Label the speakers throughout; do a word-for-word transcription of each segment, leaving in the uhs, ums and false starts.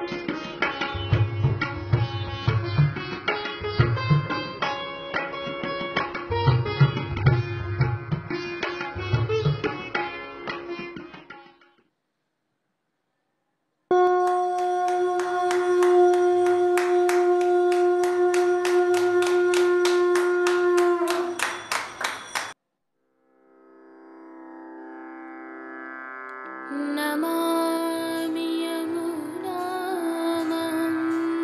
Speaker 1: नमामि यमुनां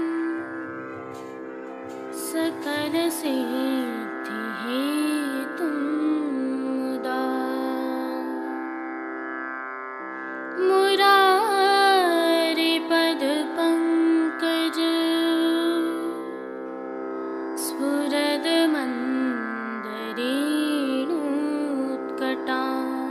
Speaker 1: सकलसिद्धिहेतुं मुदा मुरारिपदपङ्कज स्फुरदमन्दरेणुत्कटा।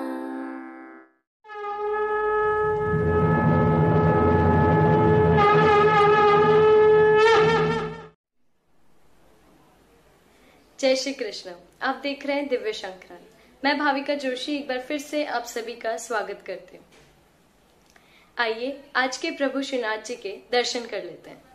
Speaker 2: जय श्री कृष्ण। आप देख रहे हैं दिव्य शंकरन। मैं भाविका जोशी एक बार फिर से आप सभी का स्वागत करती हूँ। आइए आज के प्रभु श्रीनाथ जी के दर्शन कर लेते हैं।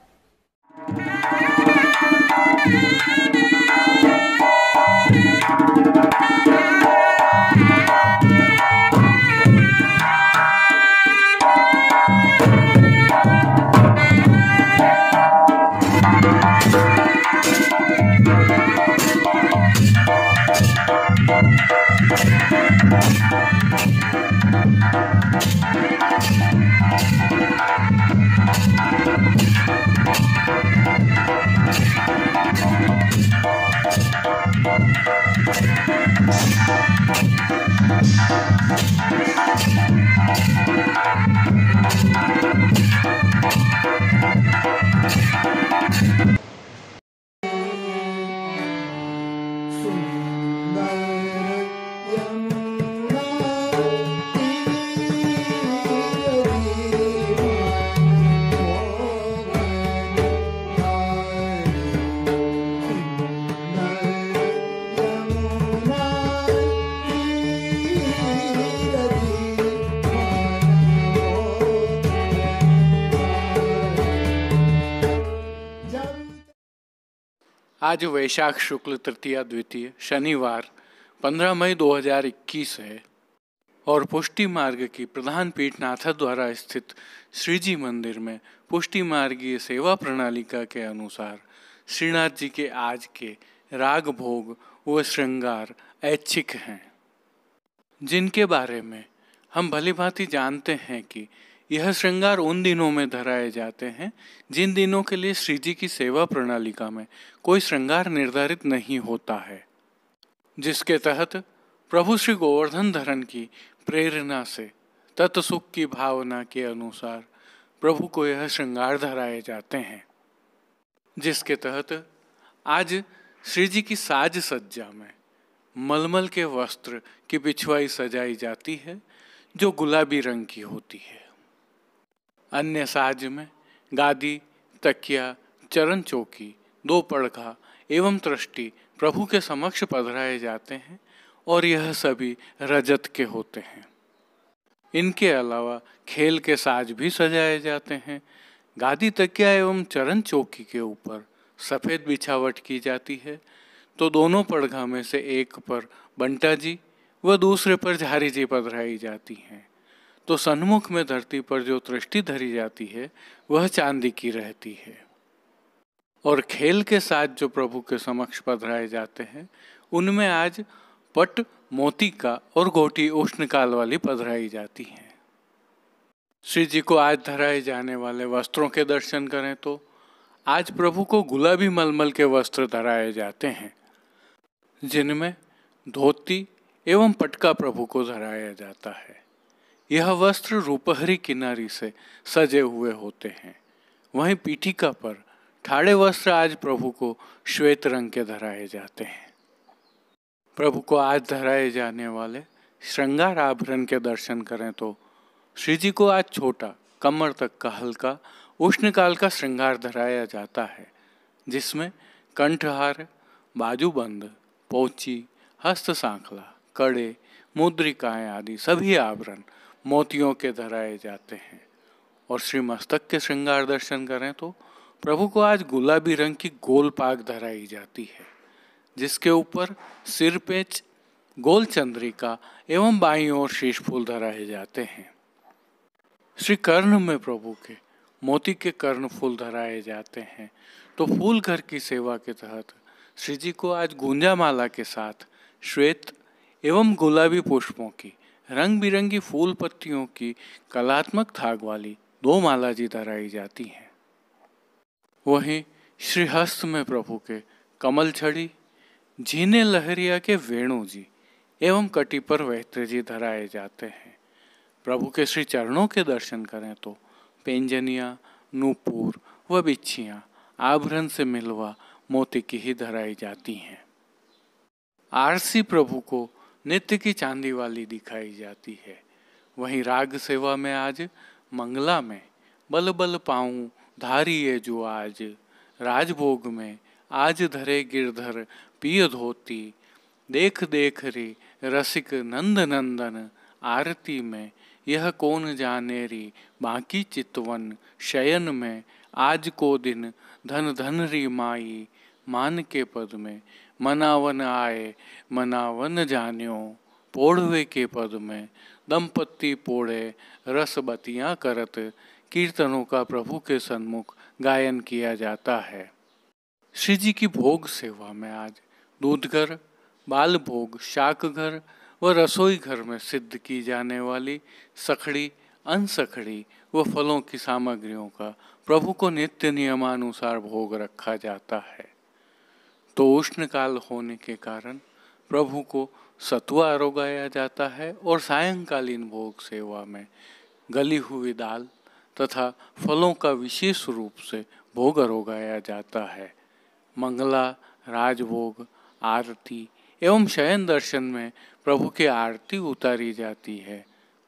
Speaker 3: आज वैशाख शुक्ल तृतीया द्वितीय शनिवार पंद्रह मई दो हज़ार इक्कीस है और पुष्टि मार्ग की प्रधान पीठ नाथा द्वारा स्थित श्रीजी मंदिर में पुष्टि मार्गीय सेवा प्रणालिका के अनुसार श्रीनाथ जी के आज के राग भोग व श्रृंगार ऐच्छिक हैं, जिनके बारे में हम भलीभांति जानते हैं कि यह श्रृंगार उन दिनों में धराए जाते हैं जिन दिनों के लिए श्री जी की सेवा प्रणालिका में कोई श्रृंगार निर्धारित नहीं होता है, जिसके तहत प्रभु श्री गोवर्धन धरन की प्रेरणा से तत्सुख की भावना के अनुसार प्रभु को यह श्रृंगार धराए जाते हैं, जिसके तहत आज श्री जी की साज सज्जा में मलमल के वस्त्र की पिछवाई सजाई जाती है जो गुलाबी रंग की होती है। अन्य साज में गादी, तकिया, चरण चौकी, दो पड़खा एवं तृष्टि प्रभु के समक्ष पधराए जाते हैं और यह सभी रजत के होते हैं। इनके अलावा खेल के साज भी सजाए जाते हैं। गादी, तकिया एवं चरण चौकी के ऊपर सफ़ेद बिछावट की जाती है तो दोनों पड़घा में से एक पर बंटा जी व दूसरे पर झारी जी पधराई जाती हैं, तो सन्मुख में धरती पर जो तृष्टि धरी जाती है वह चांदी की रहती है। और खेल के साथ जो प्रभु के समक्ष पधराए जाते हैं उनमें आज पट, मोती का और गोटी उष्णकाल वाली पधराई जाती हैं। श्री जी को आज धराए जाने वाले वस्त्रों के दर्शन करें तो आज प्रभु को गुलाबी मलमल के वस्त्र धराए जाते हैं, जिनमें धोती एवं पटका प्रभु को धराया जाता है। यह वस्त्र रूपहरी किनारी से सजे हुए होते हैं। वहीं पीठिका पर ठाड़े वस्त्र आज प्रभु को श्वेत रंग के धराए जाते हैं। प्रभु को आज धराए जाने वाले श्रृंगार आभरण के दर्शन करें तो श्री जी को आज छोटा, कमर तक का हल्का उष्णकाल का श्रृंगार धराया जाता है, जिसमें कंठहार, बाजूबंद, पोची, हस्त सांखला, कड़े, मुद्रिकाएं आदि सभी आभरण मोतियों के धराए जाते हैं और श्री मस्तक के श्रृंगार दर्शन करें तो प्रभु को आज गुलाबी रंग की गोल पाग धराई जाती है, जिसके ऊपर सिर पेच, गोल चंद्रिका एवं बाईं ओर शीश फूल धराए जाते हैं। श्री कर्ण में प्रभु के मोती के कर्ण फूल धराए जाते हैं। तो फूल घर की सेवा के तहत श्री जी को आज गुंजा माला के साथ श्वेत एवं गुलाबी पुष्पों की रंग बिरंगी फूल पत्तियों की कलात्मक थाग वाली दो माला जी धराई जाती हैं। वहीं श्री हस्त में प्रभु के कमल छड़ी, झीने लहरिया के वेणु जी एवं कटी पर वैत्र जी धराए जाते हैं। प्रभु के श्री चरणों के दर्शन करें तो पेंजनिया, नूपुर व बिच्छियाँ आभरण से मिलवा मोती की ही धराई जाती हैं। आरसी प्रभु को नित्य की चांदी वाली दिखाई जाती है। वहीं राग सेवा में आज मंगला में बल बल पाऊं धारिये जो आज, राजभोग में आज धरे गिरधर पिय धोती, देख देख रे रसिक नंद नंदन, आरती में यह कौन जाने री बाकी चितवन, शयन में आज को दिन धन धन री माई, मान के पद में मनावन आए मनावन जान्यो, पोढ़वे के पद में दंपत्ति पोड़े रस बतियाँ करत, कीर्तनों का प्रभु के सन्मुख गायन किया जाता है। श्री जी की भोग सेवा में आज दूधघर, बाल भोग, शाक घर व रसोई घर में सिद्ध की जाने वाली सखड़ी, अनसखड़ी व फलों की सामग्रियों का प्रभु को नित्य नियमानुसार भोग रखा जाता है। तो उष्ण काल होने के कारण प्रभु को सतुआ आरोगाया जाता है और सायंकालीन भोग सेवा में गली हुई दाल तथा फलों का विशेष रूप से भोग आरोगाया जाता है। मंगला, राजभोग, आरती एवं शयन दर्शन में प्रभु की आरती उतारी जाती है।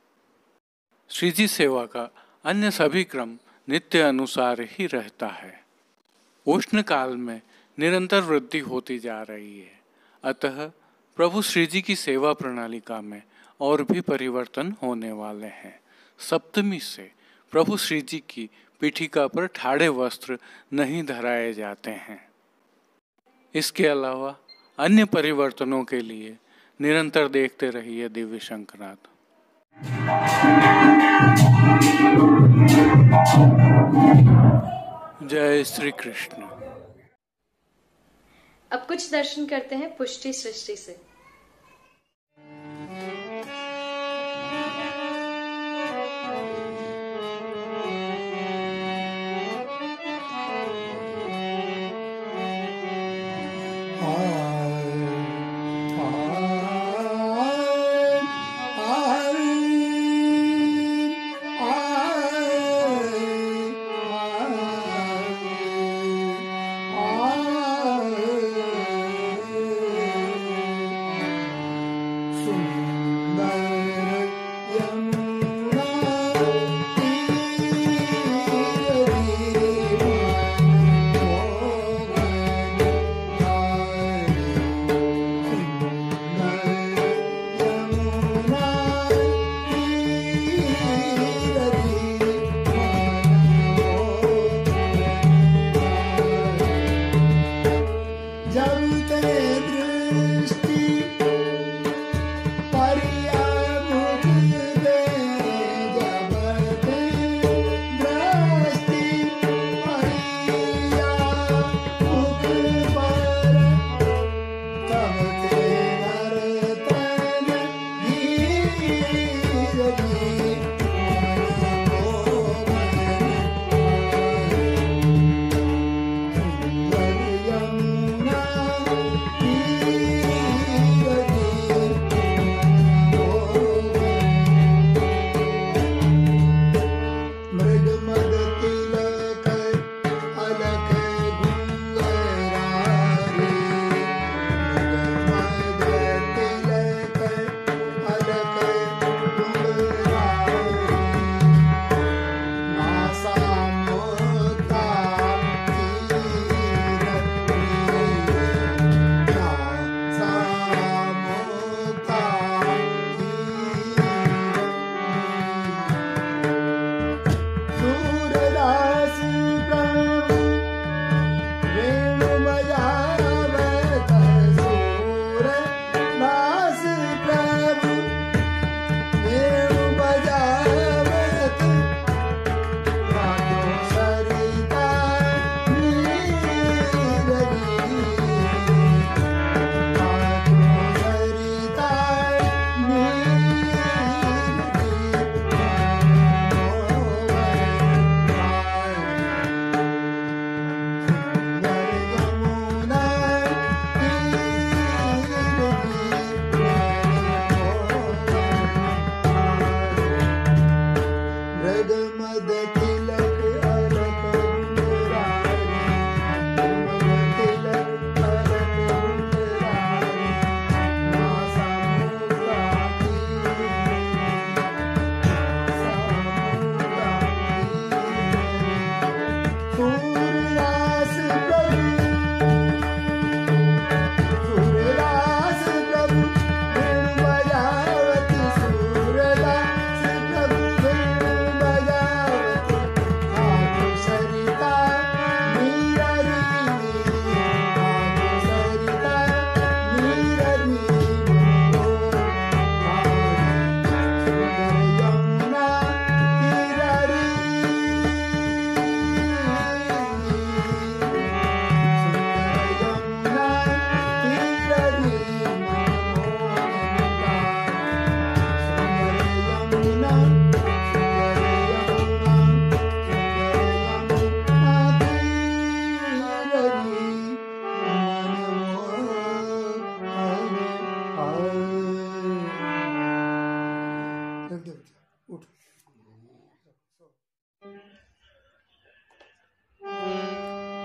Speaker 3: श्री जी सेवा का अन्य सभी क्रम नित्य अनुसार ही रहता है। उष्ण काल में निरंतर वृद्धि होती जा रही है, अतः प्रभु श्री जी की सेवा प्रणालिका में और भी परिवर्तन होने वाले हैं। सप्तमी से प्रभु श्री जी की पीठिका पर ठाड़े वस्त्र नहीं धराए जाते हैं। इसके अलावा अन्य परिवर्तनों के लिए निरंतर देखते रहिए दिव्य शंखनाद। जय श्री कृष्ण।
Speaker 2: अब कुछ दर्शन करते हैं पुष्टि सृष्टि से।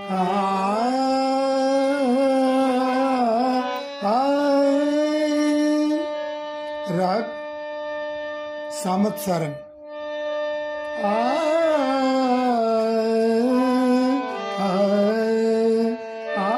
Speaker 4: राग सामत्सारंग। आ आ आ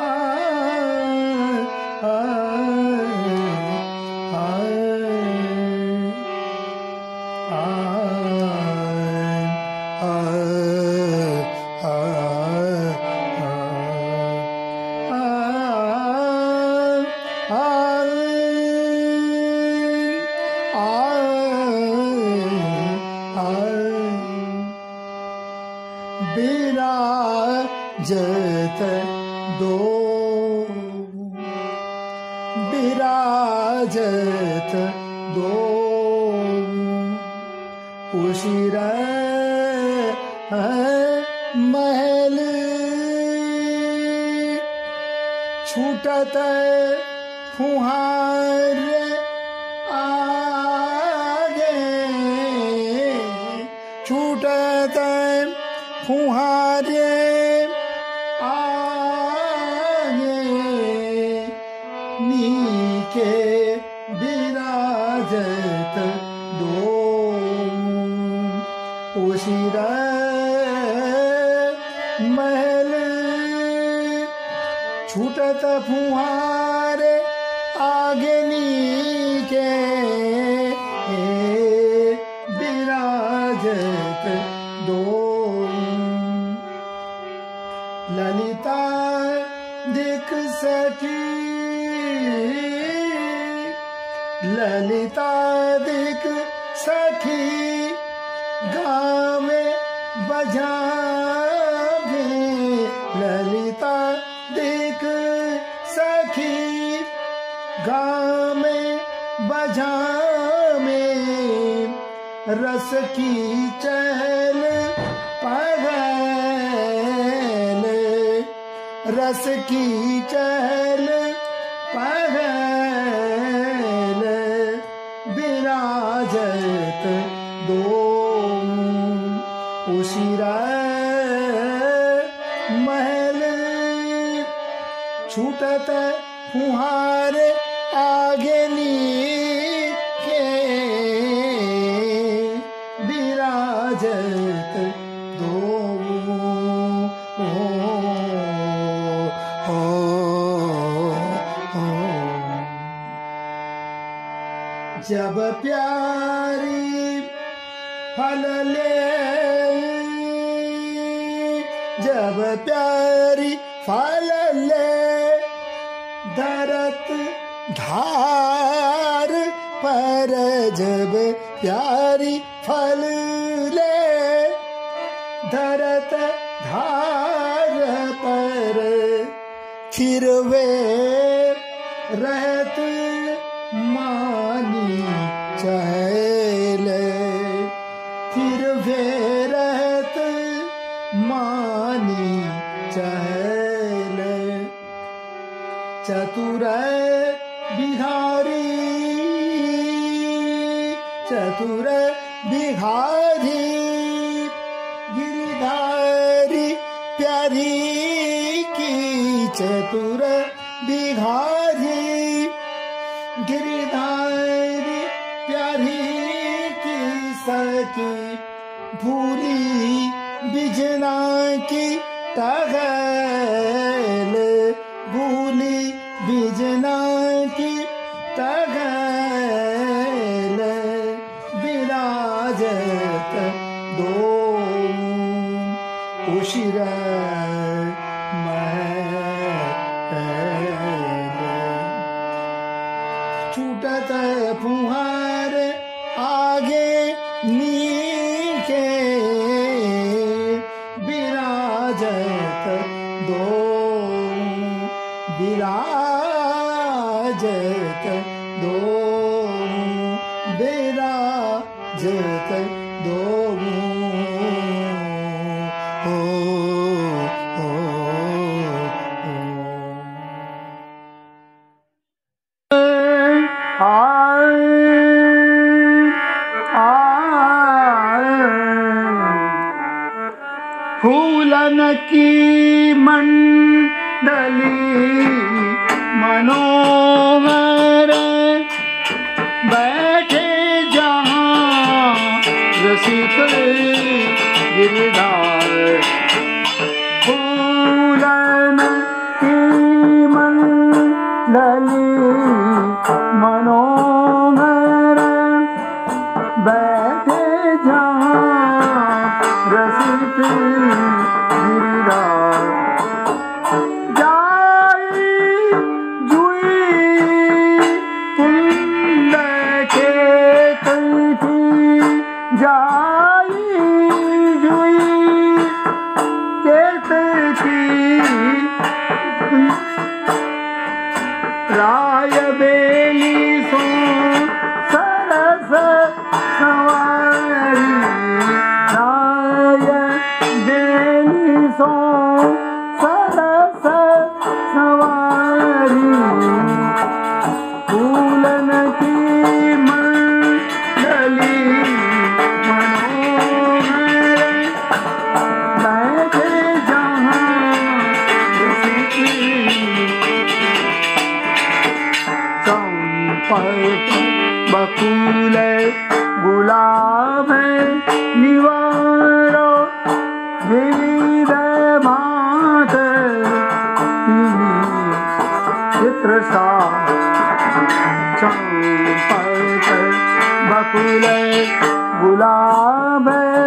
Speaker 4: बिराजत दो बिराजत दो उशिर महल छूटत फुहार आगे छूटत फुहारे आगे नीके बिराजत दो उशिर महल छूटत फुहारे आगे नीके बिराजत दो ललिता दिख सखी ललिता दिख सखी गावे बजावे ललिता दिख सखी गावे बजावे रस की चहल पहल रस की चहल पहल बिराजत दो उशिर महल छूटत फुहार आगे नीके बिराजत दो ओ, ओ, ओ, जब प्यारी फल ले जब प्यारी फल ले धरत धार पर जब प्यारी फल ले धरत धार पर खिरवे रहत मानी चहल खिरवे रहत मानी चहल चतुर बिहारी चतुर बिहारी गिरधारी प्यारी की चतुर बिहारी गिरधारी प्यारी की सकी भूली बिजना की तगल भूली बिजना की तगल बिराजत दो उशिर छूटत फुहार आगे नीके बिराजत दो बिराजत दो बिराजत दो ओ, ओ, ओ। फूलन की मंडली मनोहर बैठे जहाँ रसिक गिरधार फूलन की मंडली मनोहर बैठे जहाँ रसिक गिरधार जाई जुई कुंड के कैठी जाई जुई के कैठी राय बेली सो सरस सवारी राय बेली सो सरस सवारी फूलन की मंडली मनोहर बैठे जहाँ चंपक बकुल गुलाब निवारो विविध भांत चित्र सा चंपक बकुल गुलाब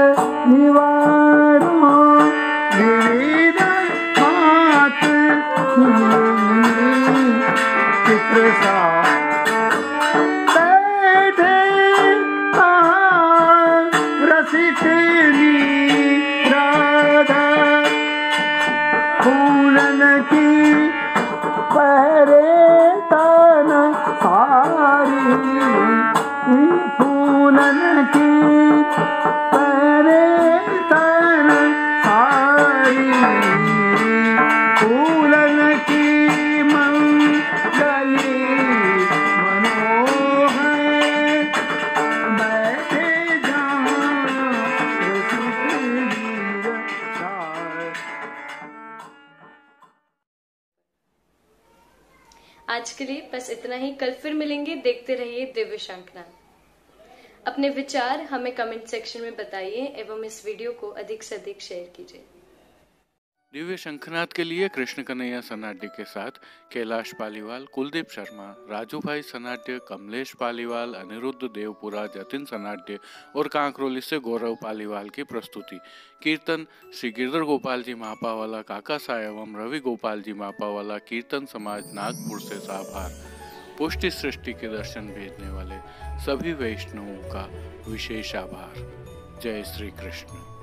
Speaker 4: निवारो विविध भांत चित्र सा बैठे कहाँ रसिकनी राधा फूलन की पहरे तन सारी फूलन की पहरे तन सारी फूलन की मंगली मनोहर बैठे जहाँ रसिक गिरधार।
Speaker 2: आज के लिए बस इतना ही। कल फिर मिलेंगे। देखते रहिए दिव्य शंखनाद। अपने विचार हमें कमेंट सेक्शन में बताइए एवं इस वीडियो को अधिक से अधिक शेयर कीजिए।
Speaker 3: दिव्य शंखनाद के लिए कृष्ण कन्हैया सनाड्य के साथ कैलाश पालीवाल, कुलदीप शर्मा, राजू भाई सनाड्य, कमलेश पालीवाल, अनिरुद्ध देवपुरा, जतिन सनाड्य और कांकरोली से गौरव पालीवाल की प्रस्तुति। कीर्तन श्री गिरधर गोपाल जी मापावाला काका सा एवं रवि गोपाल जी मापावाला कीर्तन समाज नागपुर से साभार। पुष्टि सृष्टि के दर्शन भेजने वाले सभी वैष्णवों का विशेष आभार। जय श्री कृष्ण।